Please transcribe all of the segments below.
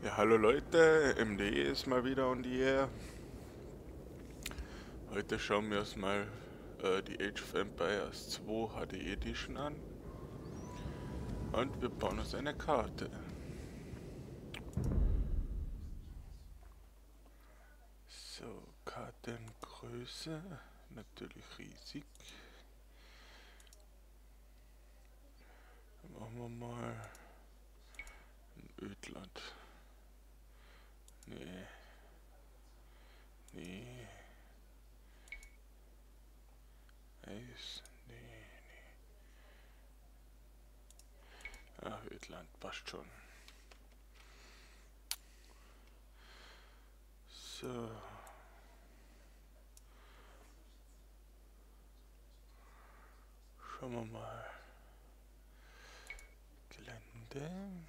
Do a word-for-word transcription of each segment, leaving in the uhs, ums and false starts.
Ja, hallo Leute, M D ist mal wieder on the air. Heute schauen wir uns mal äh, die Age of Empires zwei H D Edition an und wir bauen uns eine Karte. So, Kartengröße, natürlich riesig. Dann machen wir mal ein Ödland. Nee, nee, Eis, nee. Ach, Ödland passt schon. So. Schauen wir mal. Gelände.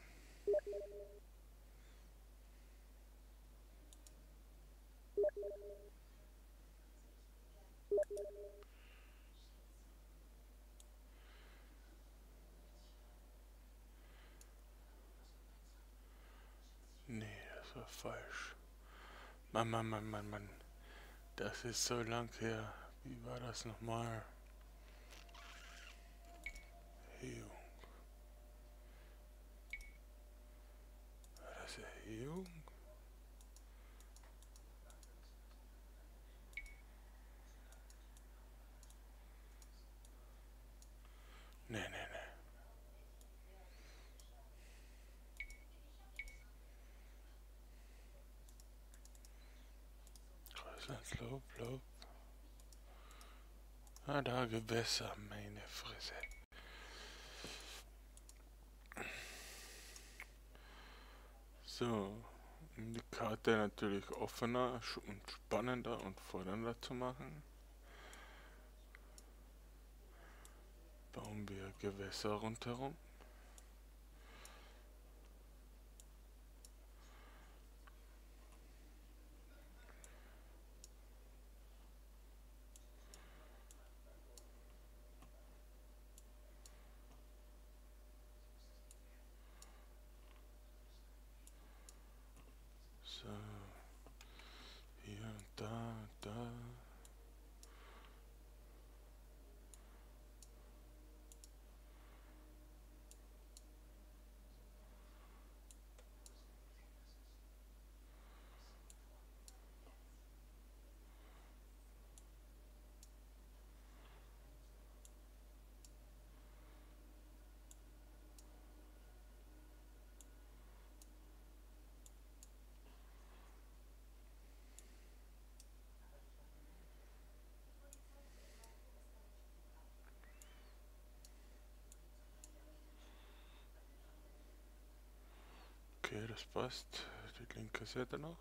Nee, das war falsch. Mann, Mann, Mann, Mann, Mann. Das ist so lang her. Wie war das nochmal? Erhöhung. War das Erhöhung? Nee, nee, nee. Kreislandslob, Lob. Ah, da Gewässer, meine Fresse. So, um die Karte natürlich offener und spannender und fordernder zu machen, bauen wir Gewässer rundherum. So, hier und da, da. Okay, das passt. Die linke Seite noch.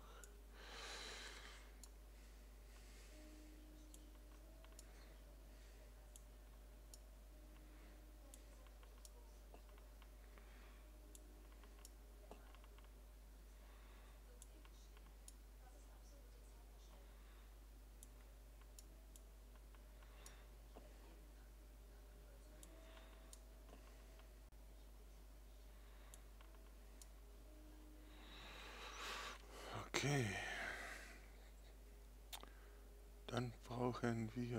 Okay. Dann brauchen wir,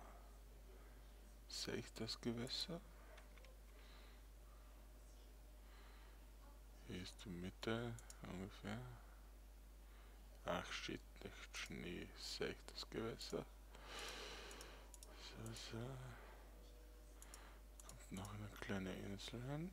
sehe ich das Gewässer? Hier ist die Mitte ungefähr. Ach shit, nicht Schnee, sehe ich das Gewässer? So, so. Kommt noch eine kleine Insel hin.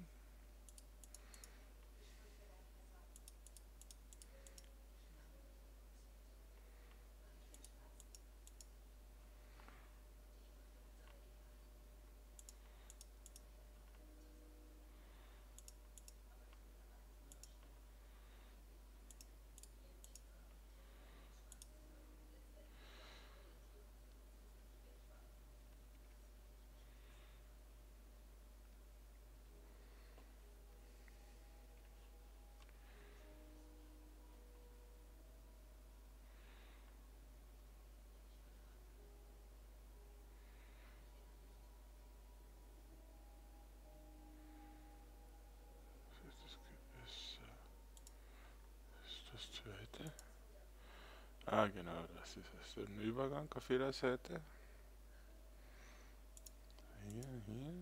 Ah, genau, das ist es. Ein Übergang auf jeder Seite. Hier, hier.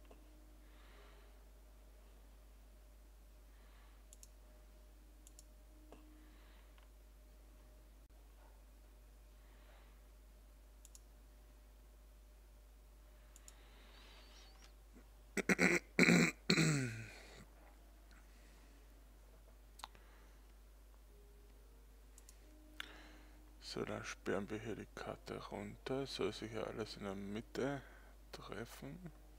So, dann sperren wir hier die Karte runter. Soll sich ja alles in der Mitte treffen.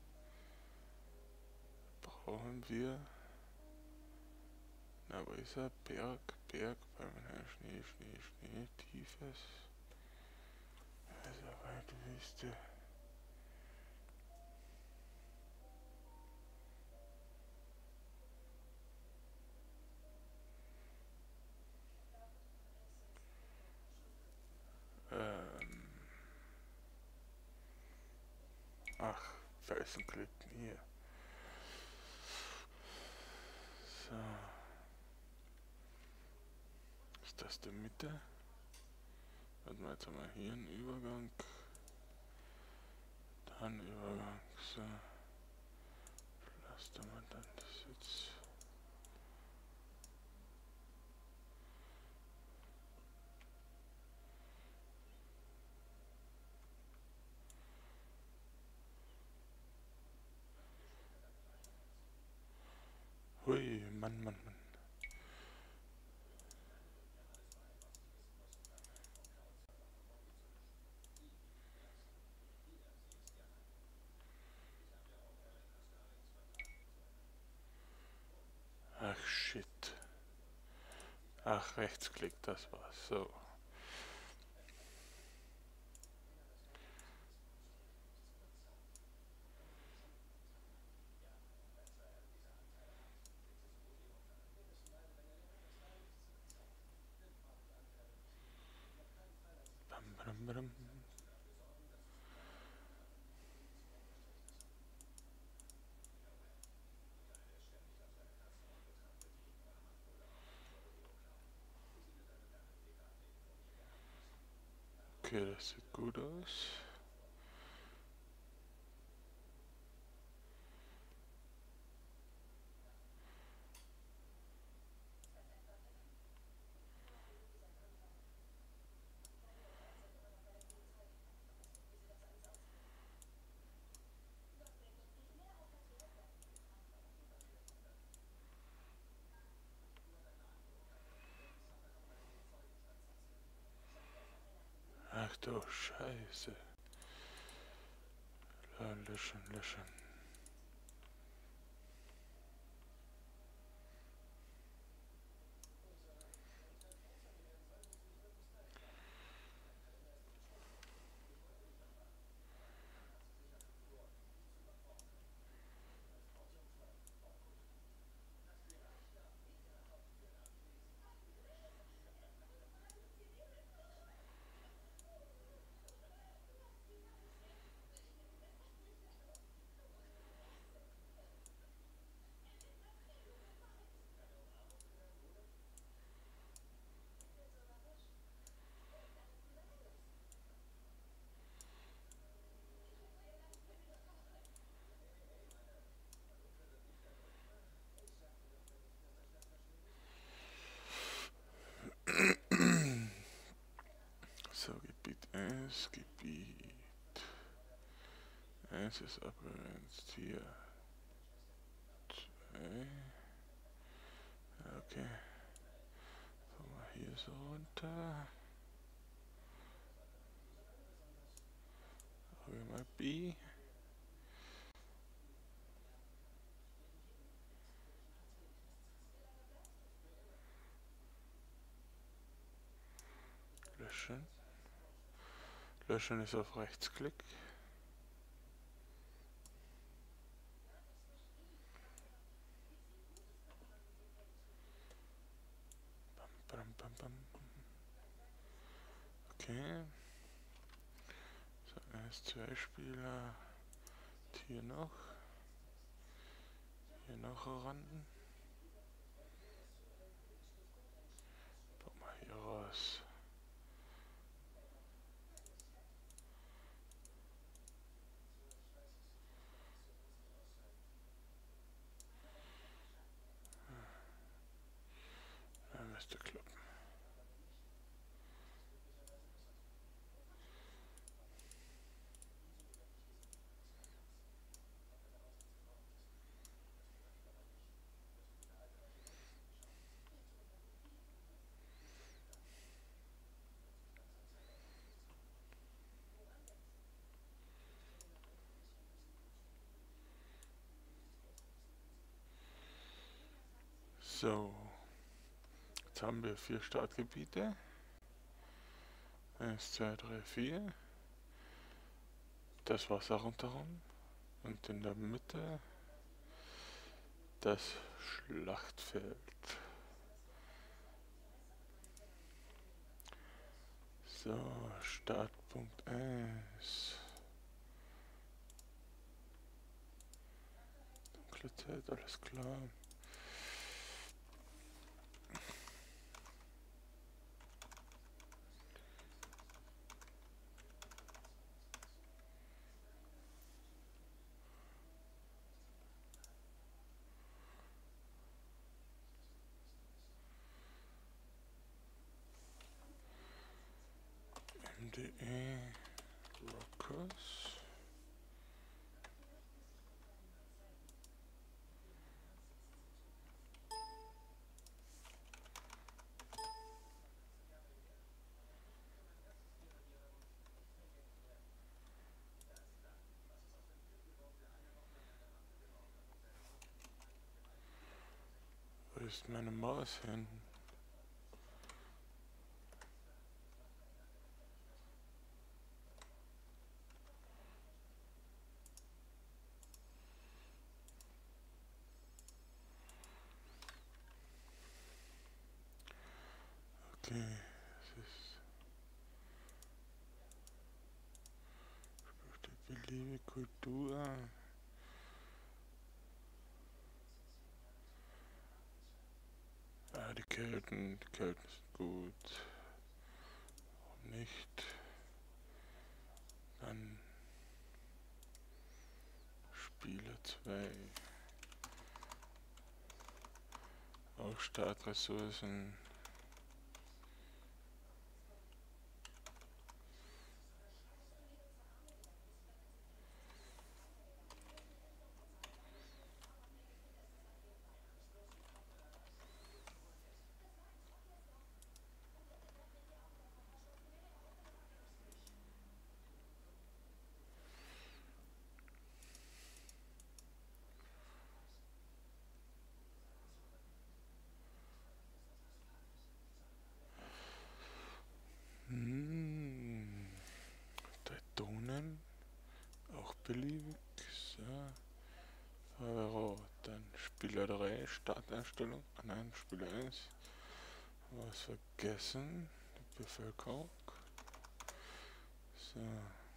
Brauchen wir. Na, wo ist er? Berg, Berg, Schnee, Schnee, Schnee, tiefes. Also weite Wüste. Ähm. Ach, Felsenklippen hier. So. Ist das die Mitte? Warte mal, jetzt haben wir hier einen Übergang. Dann Übergang. So. Lass da mal dann das jetzt. Hui, Mann, Mann, Mann. Ach, shit. Ach, Rechtsklick, das war's. So. Bam, bam, bam. Okay, das sieht gut aus. Ach du Scheiße. Ja, löschen, löschen. So, Gebiet eins, Gebiet eins ist abgegrenzt hier. zwei. Okay. Kommen wir hier so runter. Haben wir mal B. Löschen. Löschen ist auf Rechtsklick. Bam, bam, bam. Okay. So, erst zwei Spieler. Hier noch. Hier noch ran. Komm mal hier raus. So, jetzt haben wir vier Startgebiete. Eins, zwei, drei, vier. Das Wasser rundherum. Und in der Mitte das Schlachtfeld. So, Startpunkt eins. Dunkle Zeit, alles klar. M D E Rockers. Wo ist meine Maus hin? Okay, es ist die beliebige Kultur. Ja, die Kelten, die Kelten sind gut. Warum nicht? Dann Spieler zwei. Auch Startressourcen. Hm. Teutonen. Auch beliebig. So. Euro. Dann Spieler drei. Starteinstellung. Ah nein, Spieler eins. Was vergessen. Die Bevölkerung. So.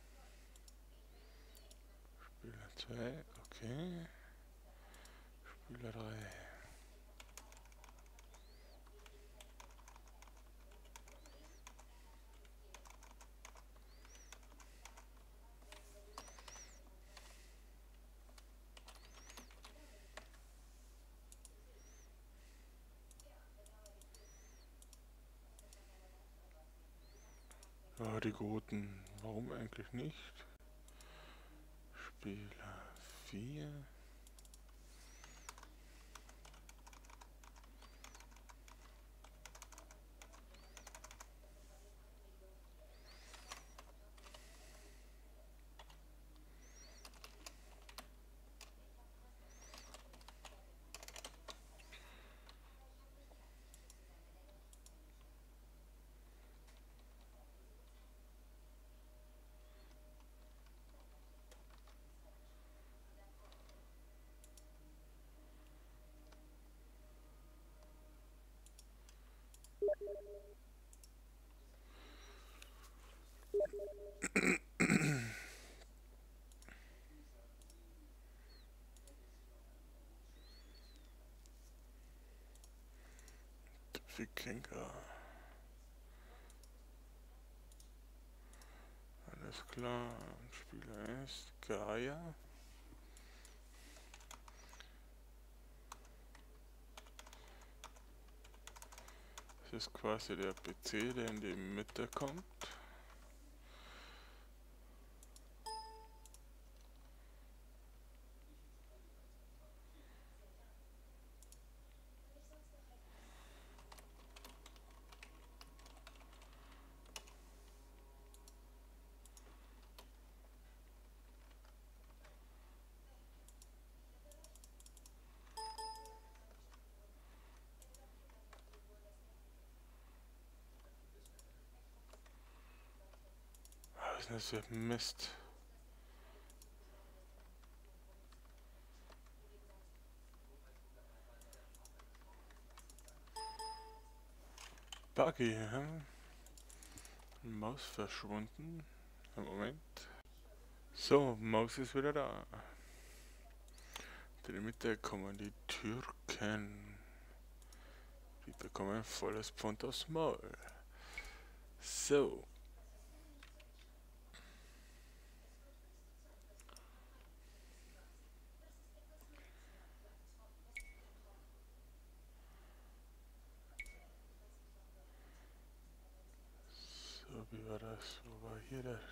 Spieler zwei. Okay. Spieler drei. Ja, die Goten. Warum eigentlich nicht? Spieler vier. Wikinger. Alles klar. Spieler ist Gaia. Das ist quasi der P C, der in die Mitte kommt. das wird Mist. Buggy, hä? Maus verschwunden. Im Moment. So, Maus ist wieder da. In der Mitte kommen die Türken. Die bekommen volles Pfund aufs Maul. So. So, wie war das? Wo war hier der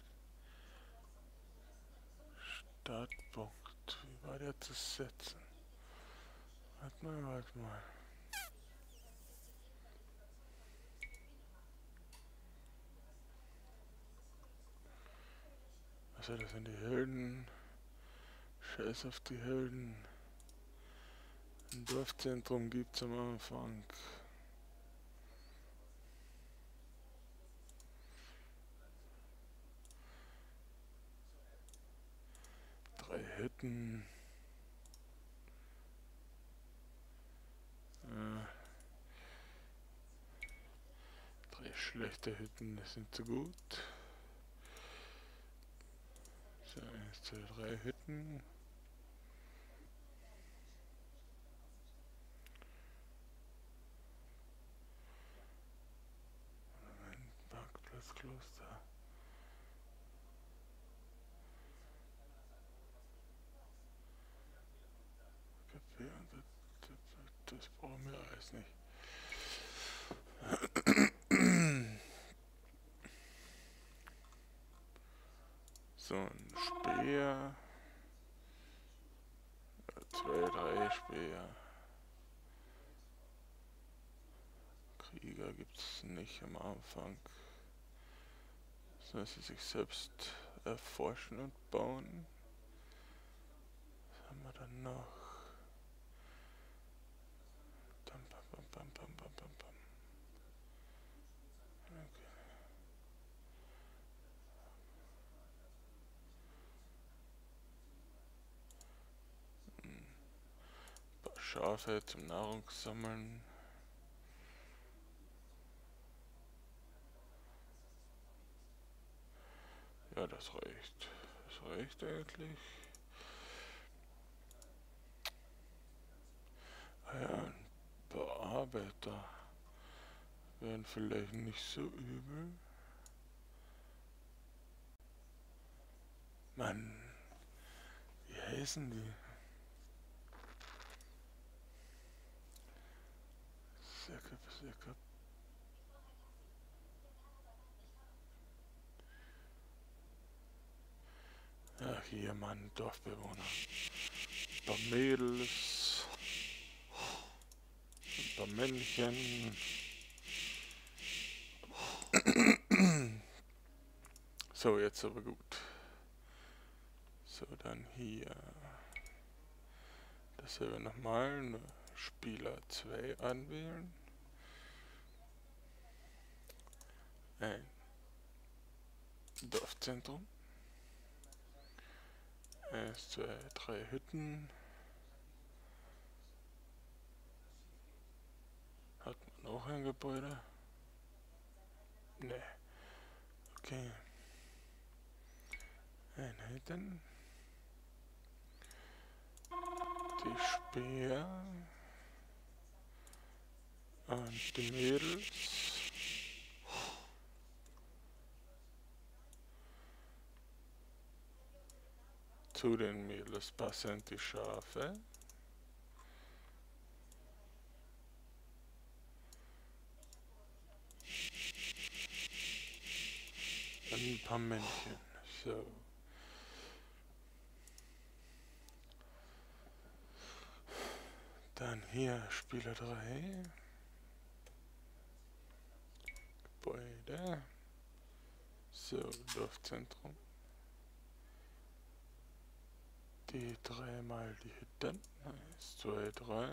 Startpunkt? Wie war der zu setzen? Warte mal, warte mal. Also das sind die Helden. Scheiß auf die Helden. Ein Dorfzentrum gibt's am Anfang. Drei Hütten. Äh, drei schlechte Hütten, das sind zu gut. So, eins, zwei, drei Hütten. Ein Parkplatzkloster. Das brauchen wir alles nicht. So, ein Speer. Zwei, drei Speer. Krieger gibt es nicht am Anfang. Sollen sie sich selbst erforschen und bauen. Was haben wir dann noch? Bam, bam, bam, bam, bam, bam, bam. Okay. Ein paar Schafe zum Nahrungssammeln. Ja, das reicht. Das reicht eigentlich. Ah ja, ein paar Arbeiter wären vielleicht nicht so übel. Mann, wie heißen die? Säcke, Säcke. Ja, hier, Mann, Dorfbewohner. Ein paar Mädels. Ein paar Männchen. So, jetzt aber gut. So, dann hier. Dasselbe nochmal. Spieler zwei anwählen. Ein Dorfzentrum. Eins, zwei, drei Hütten. Hat man auch ein Gebäude? Ne. Okay. Einheiten. Die Speer. Und die Mädels. Zu den Mädels passen die Schafe. Und ein paar Männchen. So. Dann hier Spieler drei. Gebäude. So, Dorfzentrum. Die dreimal die Hütten. Eins, zwei, drei.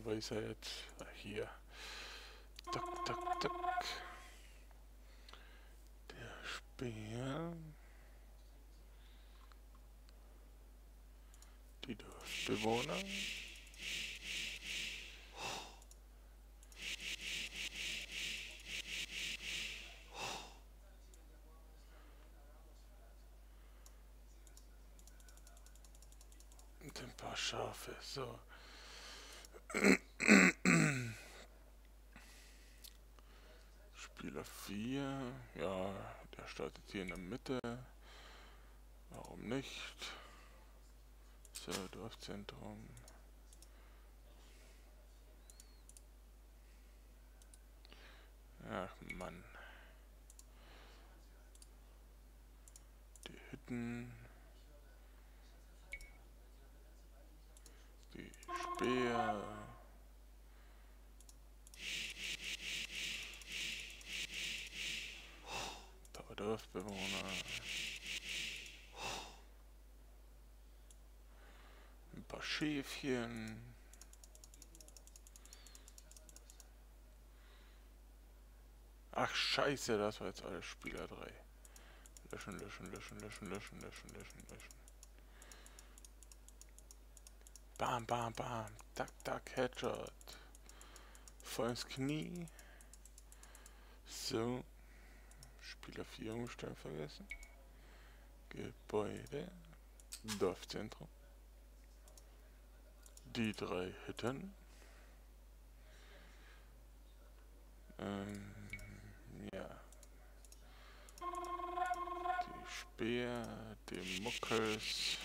wo ist er jetzt? Ah, hier. Tuck, tuck, tuck. Der Speer. Die Dorfbewohner. Und ein paar Schafe. So. Spieler vier. Ja, der startet hier in der Mitte. Warum nicht? So, Dorfzentrum. Ach Mann. Die Hütten. Die Speer. Ein paar Dorfbewohner. Ein paar Schäfchen. Ach scheiße, das war jetzt alles Spieler drei. Löschen, löschen, löschen, löschen, löschen, löschen, löschen, löschen. Bam, bam, bam. Tack, tack, Headshot. Voll ins Knie. So. Spieler vier umstellen vergessen. Gebäude. Dorfzentrum. Die drei Hütten. Ähm, ja. Die Speer, die Muckels.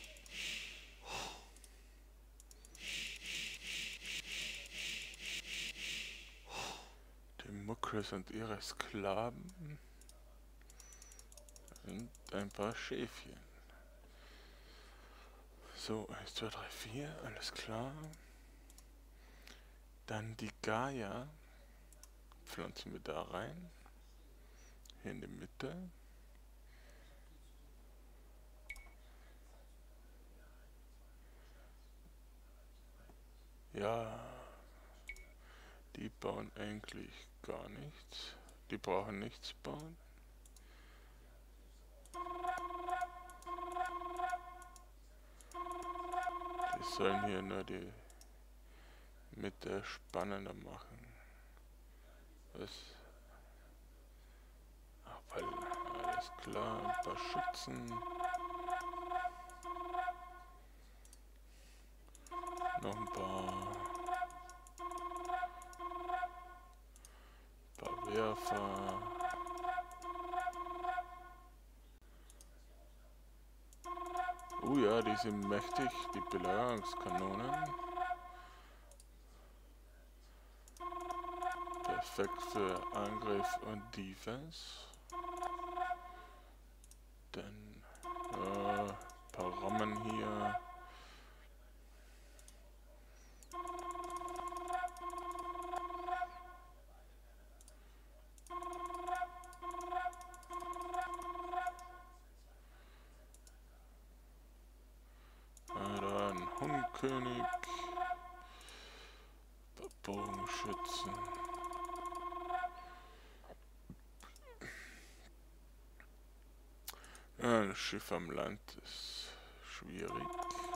Die Muckels und ihre Sklaven. Und ein paar Schäfchen. So, eins, zwei, drei, vier, alles klar. Dann die Gaia. Pflanzen wir da rein. Hier in die Mitte. Ja, die bauen eigentlich gar nichts. Die brauchen nichts bauen. Die sollen hier nur die Mitte spannender machen. Was? Ach, weil, alles klar, ein paar Schützen. Noch ein paar, paar Werfer. Oh ja, die sind mächtig, die Belagerungskanonen. Perfekt für Angriff und Defense. Dann äh, ein paar Rammen hier. König, Bogenschützen. Ja, ein Schiff am Land ist schwierig.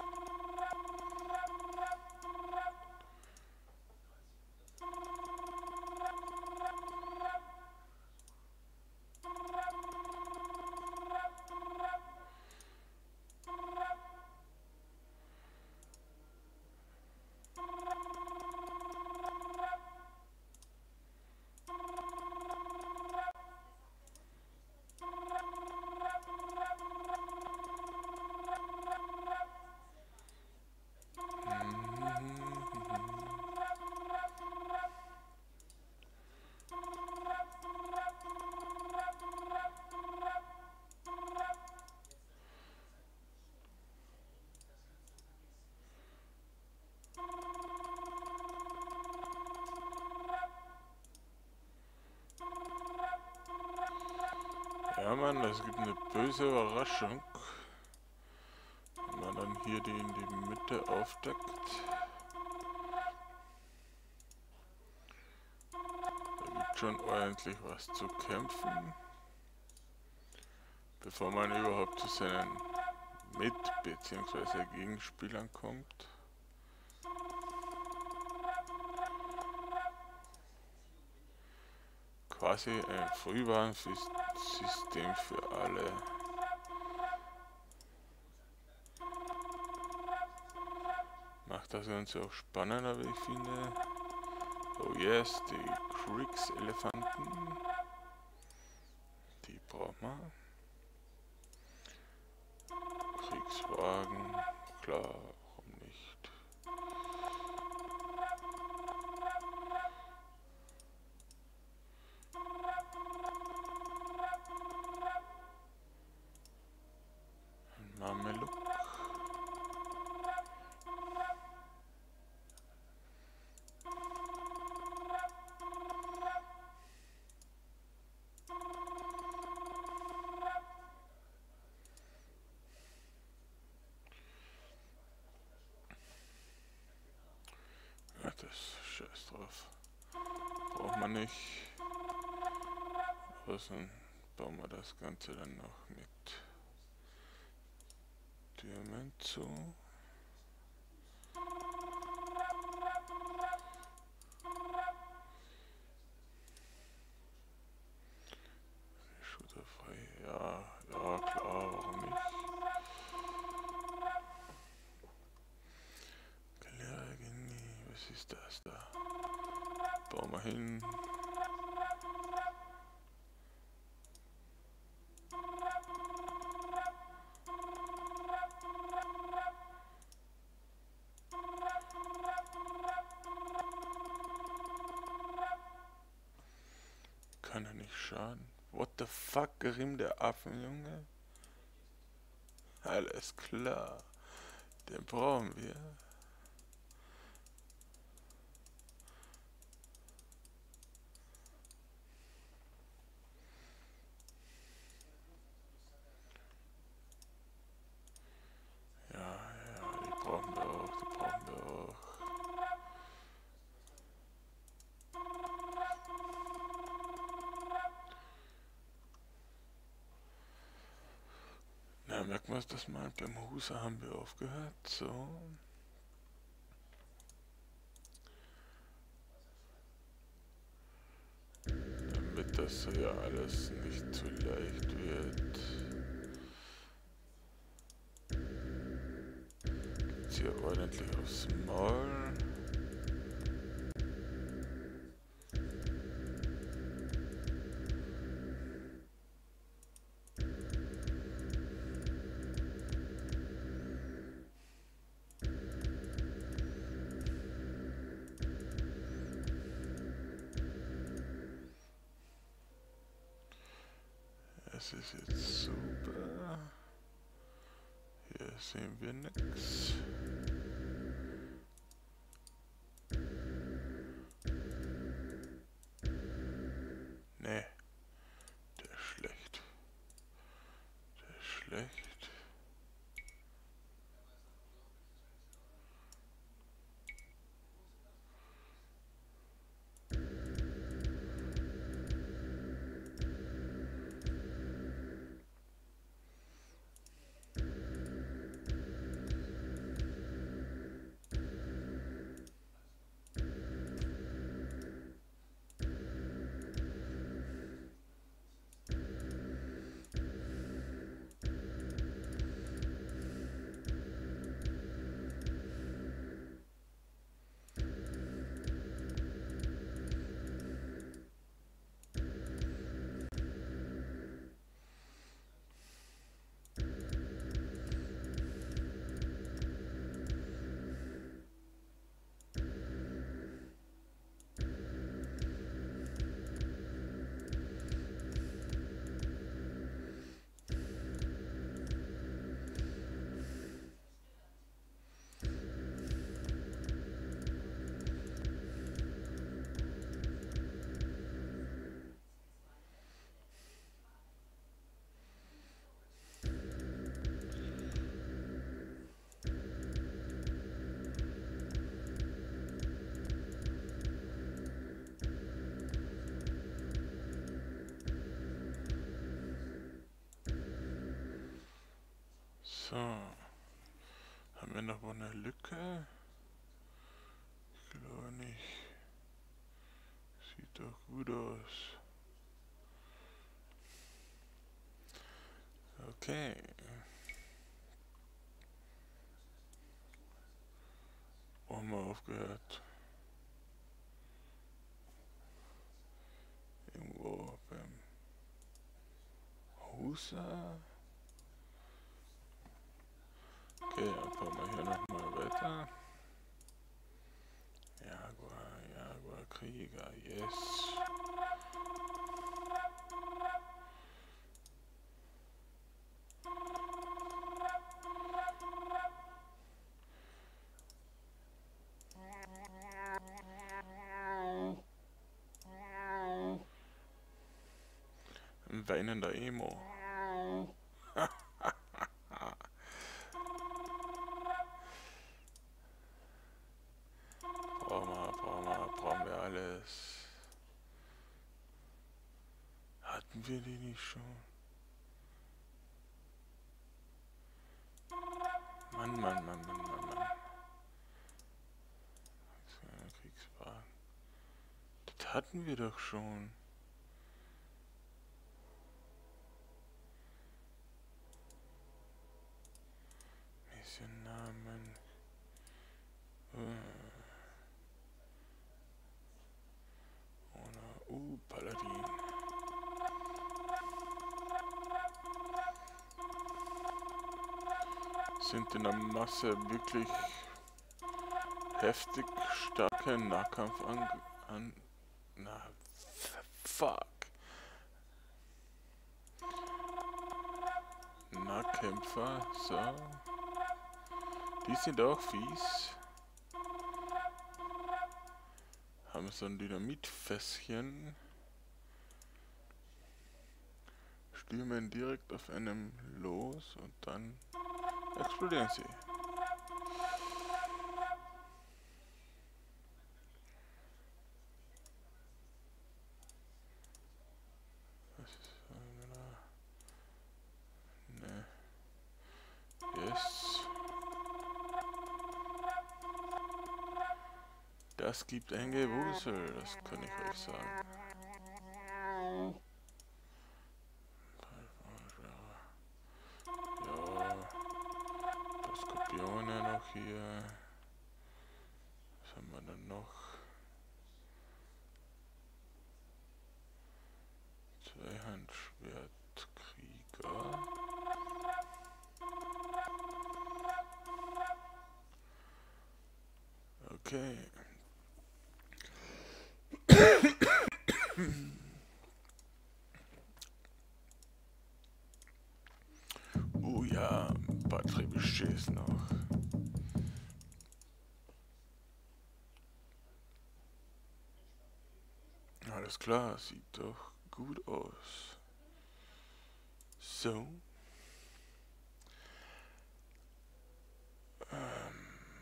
Ja Mann, das gibt eine böse Überraschung, wenn man dann hier die in die Mitte aufdeckt. schon ordentlich was zu kämpfen, bevor man überhaupt zu seinen Mit- bzw. Gegenspielern kommt. Quasi ein Frühwarnsystem für alle. Macht das Ganze auch spannender, wie ich finde. Oh yes, die Kriegselefanten. Die braucht man. Kriegswagen, klar, warum nicht. Ein Mameluck. Ja, das scheiß drauf. Braucht man nicht. Aber dann bauen wir das Ganze dann noch mit Türmen zu. Schulterfrei, ja, ja klar, warum nicht? Was ist das da? Bauen wir hin. Kann er nicht schaden. What the fuck, Grim der Affenjunge? Alles klar. Den brauchen wir. Ja, ja, die brauchen wir auch, die brauchen wir auch. Na, merken wir das mal, beim Huser haben wir aufgehört, so. Damit das ja alles nicht zu leicht wird. Geht's hier ordentlich aufs Maul. Das ist jetzt super. Hier sehen wir nichts. Nee, der ist schlecht. Der ist schlecht. So. Haben wir noch mal eine Lücke? Ich glaube nicht. Sieht doch gut aus. Okay. Wo haben wir aufgehört? Irgendwo beim Husa. Okay, dann fahren wir hier nochmal weiter. Jaguar, Jaguar, Krieger, yes. Ein weinender Emo. Brauchen wir, brauchen wir, brauchen wir alles. Hatten wir die nicht schon? Mann, Mann, Mann, Mann, Mann, Mann. Kriegswagen. Das hatten wir doch schon. Missionnamen. Oder, uh, Paladin. Sind in der Masse wirklich heftig starke Nahkampf an... an na, fuck. Nahkämpfer, so. Die sind auch fies. Haben so ein Dynamitfässchen. Stürmen direkt auf einem los und dann explodieren sie. Was ist da? Ne. Yes. Das gibt ein Gewusel, das kann ich euch sagen. Ja, das Skorpione noch hier. Was haben wir dann noch? Zweihandschwertkrieger. Okay. Oh ja, ein paar Trebuchets noch. Alles klar, sieht doch gut aus. So. Ähm.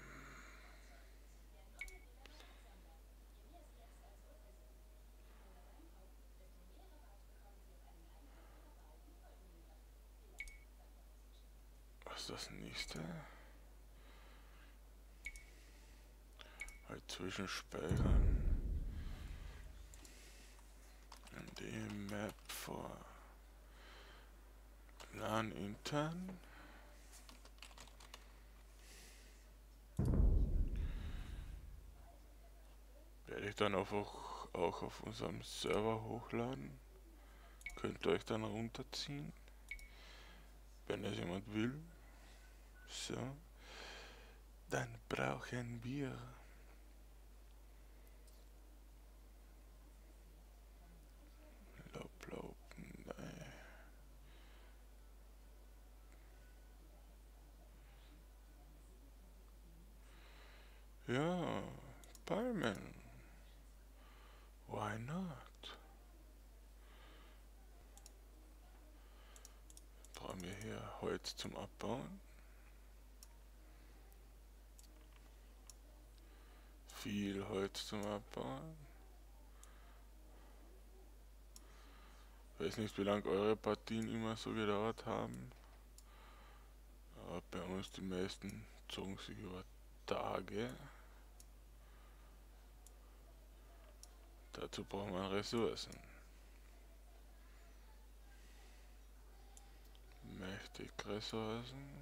Was ist das nächste? Halt zwischenspeichern. Die Map vor LAN intern. Werde ich dann auch, auch auf unserem Server hochladen. Könnt ihr euch dann runterziehen, wenn das jemand will. So. Dann brauchen wir Lob, Lob, nein. Ja, Palmen. Why not? Brauchen wir hier Holz zum Abbauen. Viel Holz zum Abbauen. Ich weiß nicht, wie lange eure Partien immer so gedauert haben. Aber uns die meisten zogen sich über Tage. Dazu braucht man Ressourcen. Mächtig Ressourcen.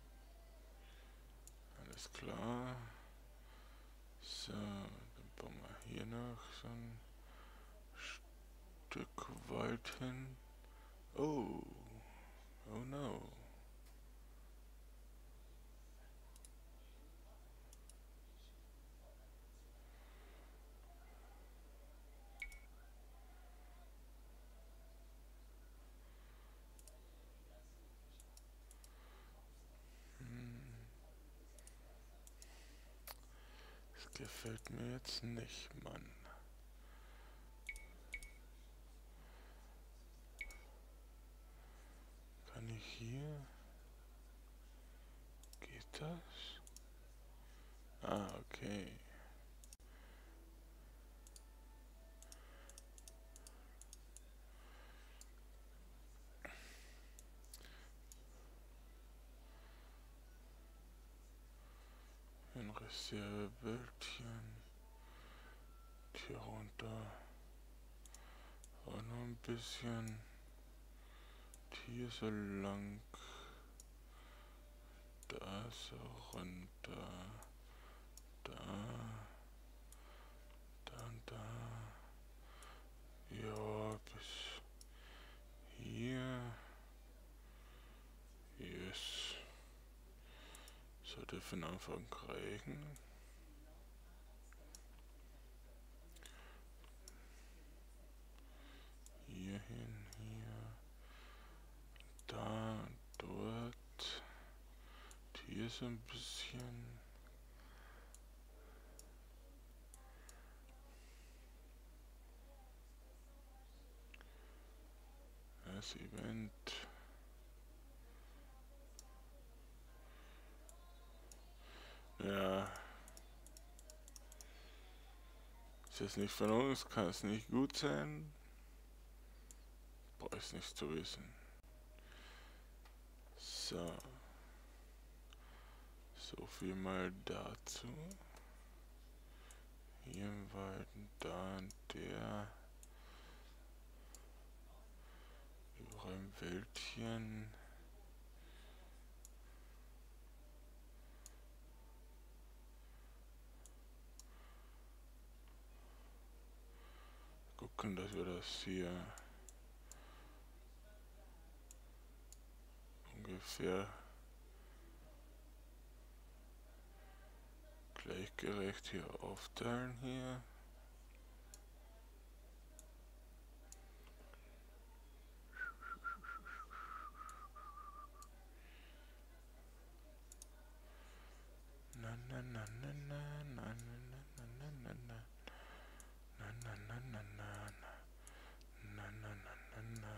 Alles klar. So, dann bauen wir hier noch so ein Stück Wald hin. Oh, oh no. Das gefällt mir jetzt nicht, Mann. Kann ich hier? Geht das? Ah, okay. Ein Reservebildchen. Hier runter. Auch noch ein bisschen. Hier so lang. Da so runter. Da. Da und da. Ja, bis hier. Yes. Sollte für den Anfang reichen. Hier hin, hier. Da, dort. Hier so ein bisschen. Das Event. Ja. Ist jetzt nicht von uns, kann es nicht gut sein. Brauche ich nicht zu wissen. So. So viel mal dazu. Hier im Wald, da und der. Überall im Wäldchen. Gucken, dass wir das hier ungefähr gleichgerecht hier aufteilen hier. Na na na na na na na na na na na na na na na na na na na.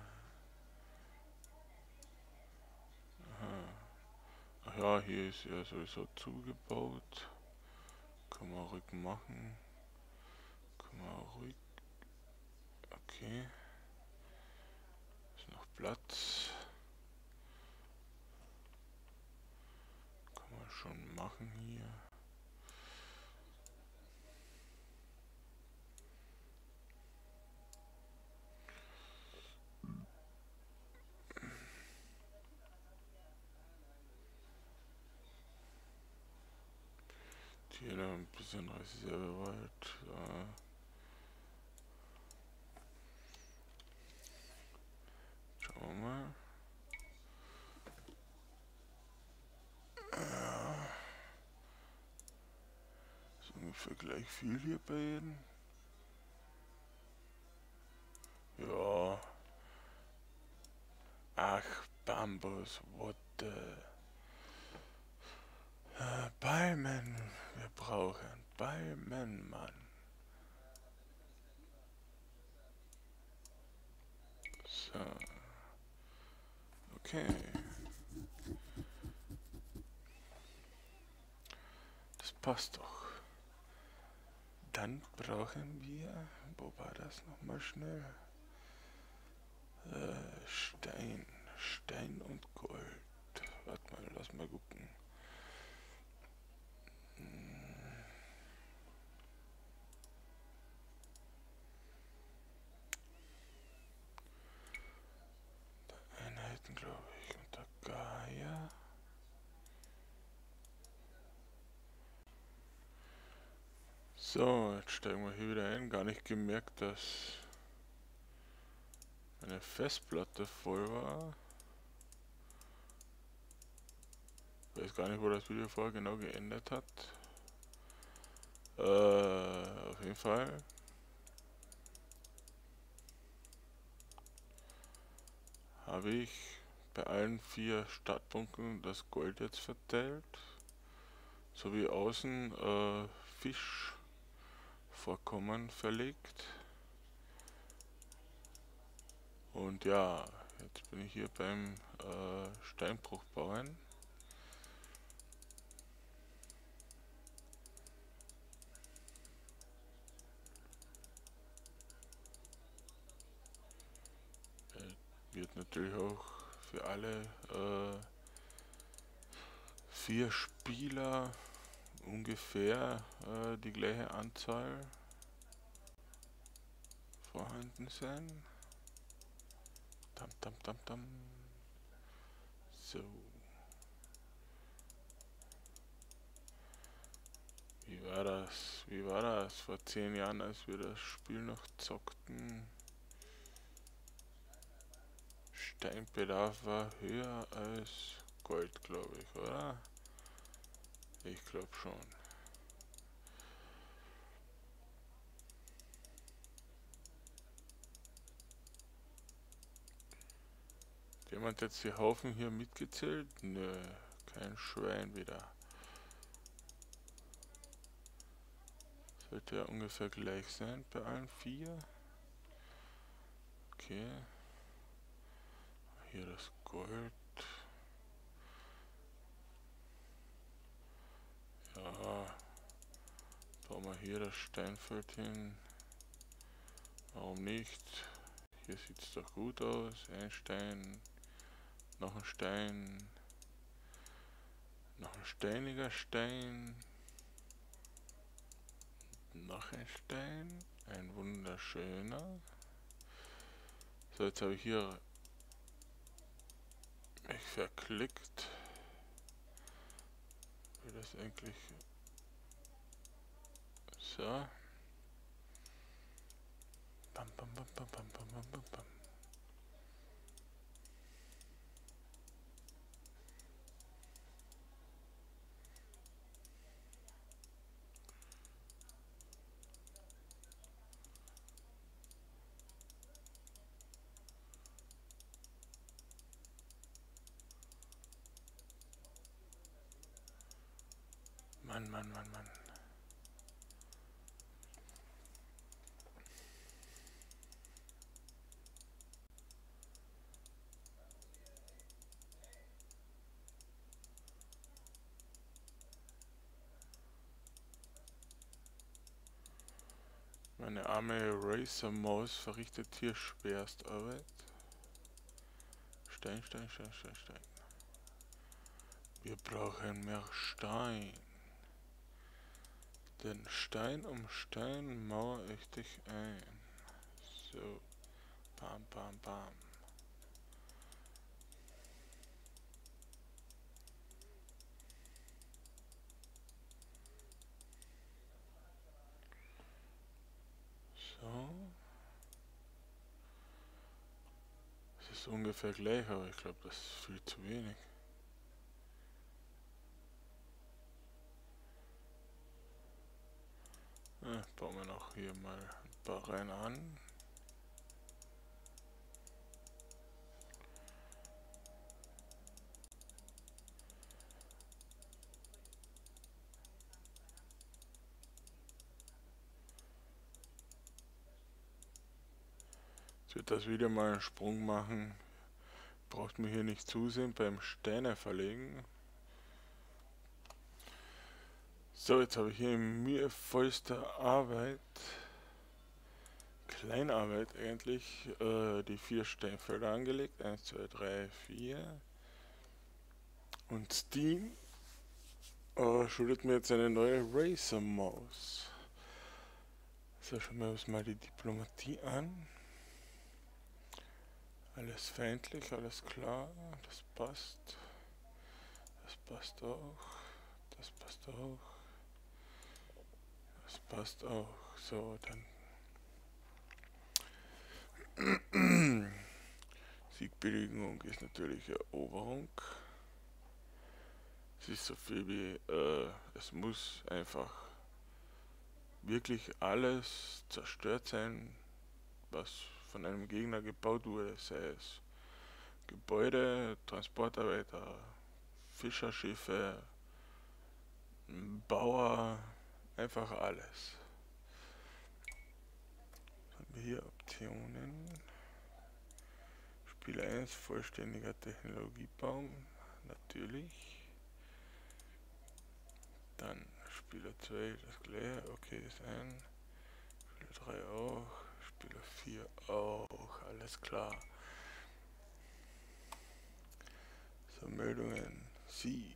Aha. Ach ja, hier ist ja sowieso zugebaut. Kann man ruhig machen. Kann man ruhig. Okay. Ist noch Platz. Kann man schon machen hier. Hier noch ein bisschen Reservewald. Ja. Schauen wir mal. Ja. Ist ungefähr gleich viel hier bei jedem. Ja. Ach, Bambus, what the... Äh, Palmen. Wir brauchen Palmen, Mann. So. Okay. Das passt doch. Dann brauchen wir... Wo war das nochmal schnell? Äh, Stein. Stein und Gold. Warte mal, lass mal gucken. So, jetzt steigen wir hier wieder ein. Gar nicht gemerkt, dass meine Festplatte voll war. Ich weiß gar nicht, wo das Video vorher genau geendet hat. Äh, auf jeden Fall. Habe ich bei allen vier Startpunkten das Gold jetzt verteilt. Sowie außen äh, Fischvorkommen verlegt. Und ja, jetzt bin ich hier beim äh, Steinbruch bauen. Wird natürlich auch für alle äh, vier Spieler ungefähr äh, die gleiche Anzahl vorhanden sein. Tam, tam, tam, tam. So. Wie war das? Wie war das vor zehn Jahren, als wir das Spiel noch zockten? Steinbedarf war höher als Gold, glaube ich, oder? Ich glaube schon. Hat jemand jetzt die Haufen hier mitgezählt? Nö, kein Schwein wieder. Sollte ja ungefähr gleich sein bei allen vier. Okay. Hier das Gold. Ja. Bauen wir hier das Steinfeld hin. Warum nicht? Hier sieht es doch gut aus. Ein Stein. Noch ein Stein. Noch ein steiniger Stein. Noch ein Stein. Ein wunderschöner. So, jetzt habe ich hier mich verklickt. Wie das eigentlich... So. Bam, bam, bam, bam, bam, bam, bam, bam. Mann, Mann, Mann, Mann. Meine arme Racer-Maus verrichtet hier Schwerstarbeit. Stein, Stein, Stein, Stein, Stein. Wir brauchen mehr Stein. Denn Stein um Stein mauere ich dich ein. So. Bam, bam, bam. So. Es ist ungefähr gleich, aber ich glaube, das ist viel zu wenig. Ja, bauen wir noch hier mal ein paar rein an. Jetzt wird das Video mal einen Sprung machen. Braucht mir hier nicht zusehen beim Steine verlegen. So, jetzt habe ich hier in mühevollster Arbeit, Kleinarbeit eigentlich, äh, die vier Steinfelder angelegt. eins, zwei, drei, vier. Und Steam äh, schuldet mir jetzt eine neue Racer-Maus. So, schauen wir uns mal die Diplomatie an. Alles feindlich, alles klar, das passt. Das passt auch. Das passt auch. Das passt auch. So, dann. Siegbedingung ist natürlich Eroberung. Es ist so viel wie, äh, es muss einfach wirklich alles zerstört sein, was von einem Gegner gebaut wurde, sei es Gebäude, Transportarbeiter, Fischerschiffe, Bauer, einfach alles. Dann haben wir hier Optionen. Spieler eins, vollständiger Technologiebaum, natürlich. Dann Spieler zwei, das gleiche, okay, ist ein. Spieler drei auch, Spieler vier auch, alles klar. So, Meldungen, Sieg.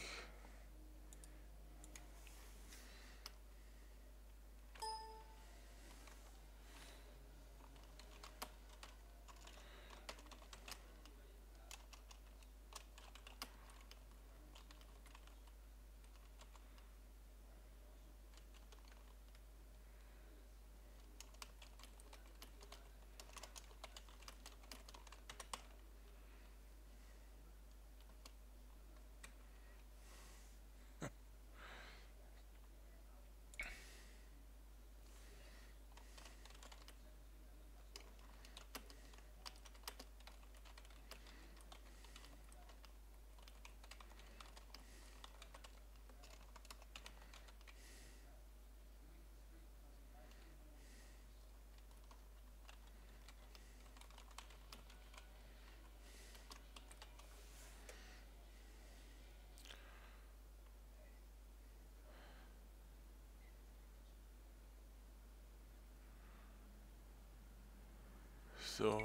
So,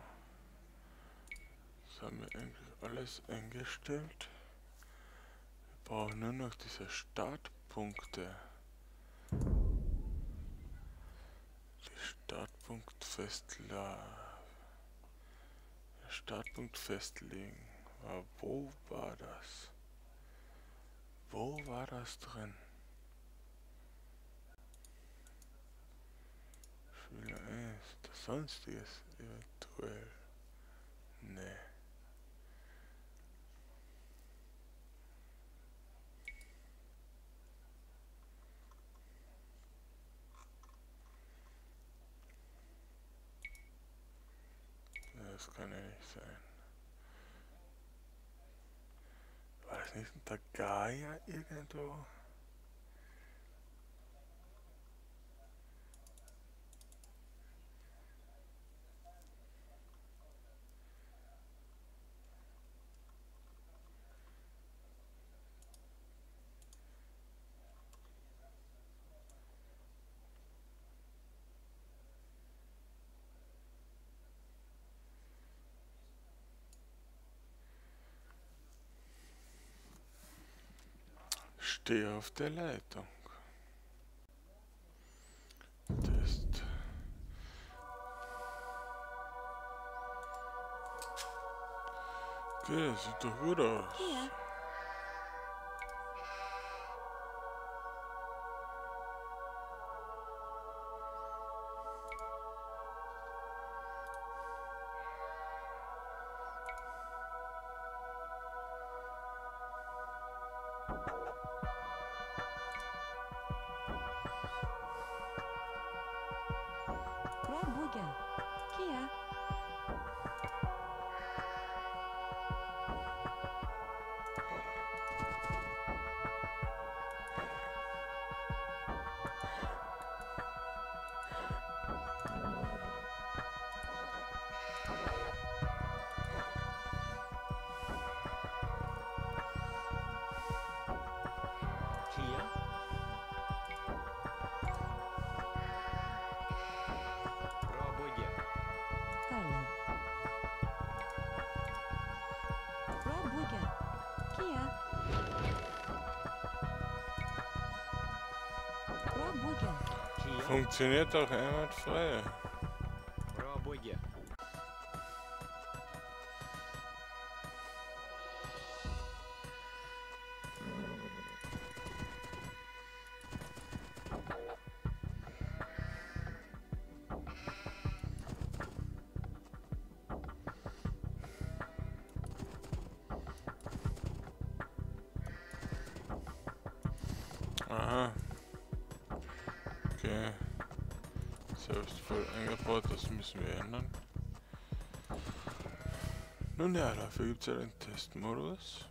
das haben wir eigentlich alles eingestellt. Wir brauchen nur noch diese Startpunkte. Die Startpunkt festlegen. Startpunkt festlegen. Aber wo war das? Wo war das drin? Spieler eins, das sonstiges eventuell. Nee. Das kann ja nicht sein. War das nicht unter Gaia irgendwo? Stehe auf der Leitung. Test. Okay, das sieht doch gut aus. Hier. Пробуя. Kia. Kia. Пробуя. Carla. Пробуя. Kia. Пробуя. Kia. Funktioniert doch einwandfrei. Пробуя. Aha. Okay. Selbst voll eingebaut, das müssen wir ändern. Nun ja, dafür gibt es ja den Testmodus.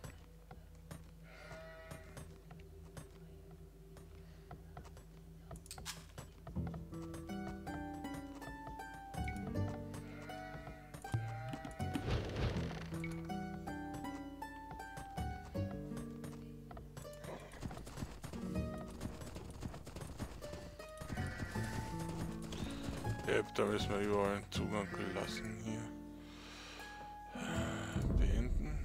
Ja, da müssen wir überall einen Zugang gelassen hier. Beenden.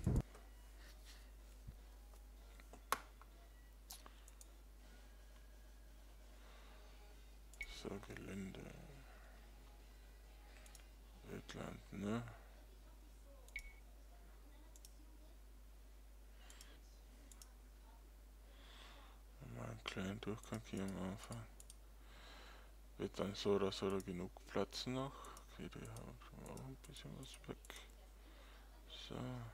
So, Gelände. Wildland, ne? Mal einen kleinen Durchgang hier am Anfang. Wird dann so oder so genug Platz noch. Okay, die haben schon auch ein bisschen was weg. So.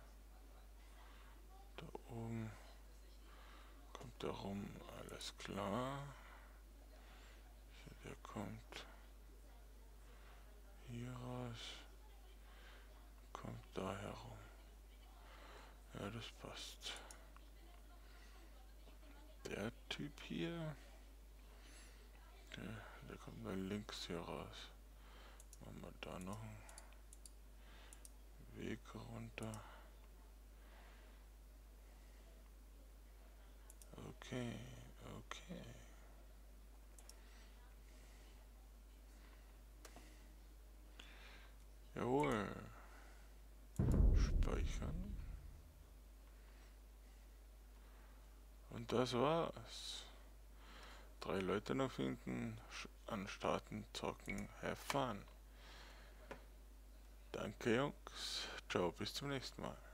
Da oben kommt der rum, alles klar. Der kommt hier raus, kommt da herum. Ja, das passt. Der Typ hier, der, der kommt dann links hier raus. Machen wir da noch einen Weg runter. Okay, okay. Jawohl. Speichern. Und das war's. Drei Leute noch finden, anstarten, zocken, have fun. Danke Jungs. Ciao, bis zum nächsten Mal.